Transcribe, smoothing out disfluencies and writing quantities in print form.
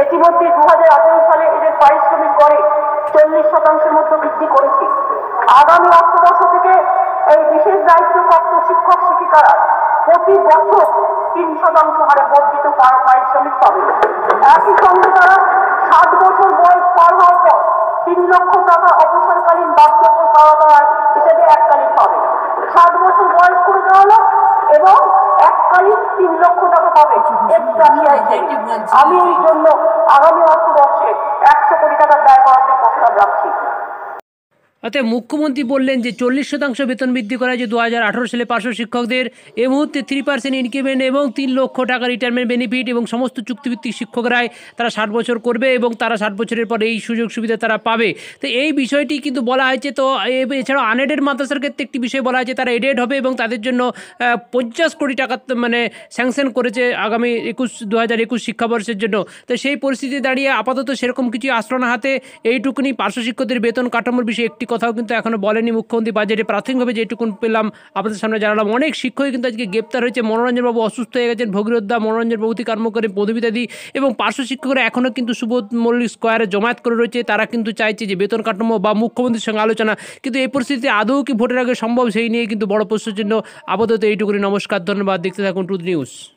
ইতিমধ্যে 2018 সালে এদের পারিশ্রমিক গড়ে 40% মতো বৃদ্ধি করেছি। আগামী অর্থবর্ষ থেকে এই বিশেষ দায়িত্বপ্রাপ্ত শিক্ষক শিক্ষিকারা প্রতি বছর 3% হারে বর্ধিত পারিশ্রমিক পাবে। একই সঙ্গে তারা 7 বছর বয়স পার হওয়ার পর 3 লক্ষ টাকা অবসরকালীন বার্ধক্য সহায়তা হিসেবে এককালীন পাবে। 7 বছর বয়স করে দেওয়া হলো এবং এককালীন 3 লক্ষ টাকা পাবে। আমি এই জন্য আগামী অর্থবর্ষে 100 কোটি টাকা ব্যয় করাতে প্রস্তাব রাখছি। অতএব মুখ্যমন্ত্রী বললেন যে 40% বেতন বৃদ্ধি করা যে 2018 সালে পার্শ্ব শিক্ষকদের এই মুহূর্তে 3% ইনক্রিমেন্ট এবং 3 লক্ষ টাকা রিটায়ারমেন্ট বেনিফিট এবং সমস্ত চুক্তিভিত্তিক শিক্ষকরাই তারা 60 বছর করবে এবং তারা 60 বছরের পরে এই সুযোগ সুবিধা তারা পাবে। তো এই বিষয়টি কিন্তু বলা হয়েছে। তো এছাড়াও আনএডেড মাদ্রাসার ক্ষেত্রে একটি বিষয় বলা হয়েছে, তারা এডেড হবে এবং তাদের জন্য 50 কোটি টাকা মানে স্যাংশন করেছে আগামী 2021 শিক্ষাবর্ষের জন্য। তো সেই পরিস্থিতি দাঁড়িয়ে আপাতত সেরকম কিছু আসলো না হাতে। এইটুকুনি পার্শ্ব শিক্ষকদের বেতন কাঠামোর বিষয়ে একটি কথাও কিন্তু এখনো বলেনি মুখ্যমন্ত্রী। বাজেটে প্রাথমিকভাবে যেটুকুন পেলাম আপনাদের সামনে জানালাম। অনেক শিক্ষকই কিন্তু আজকে গ্রেপ্তার হয়েছে। মনোরঞ্জনবাবু অসুস্থ হয়ে গেছেন, ভগীরথদা, মনোরঞ্জনবাবু থেকে আরম্ভ করে মধুমিতাদি এবং পার্শ্ব শিক্ষকরা এখনও কিন্তু সুবোধ মল্লিক স্কোয়ারে জমায়েত করে রয়েছে। তারা কিন্তু চাইছে যে বেতন কাঠামো বা মুখ্যমন্ত্রীর সঙ্গে আলোচনা, কিন্তু এই পরিস্থিতিতে আদৌ কি ভোটের আগে সম্ভব সেই নিয়ে কিন্তু বড় প্রশ্নের জন্য। আপাতত এইটুকুনি। নমস্কার, ধন্যবাদ। দেখতে থাকুন ট্রুথ নিউজ।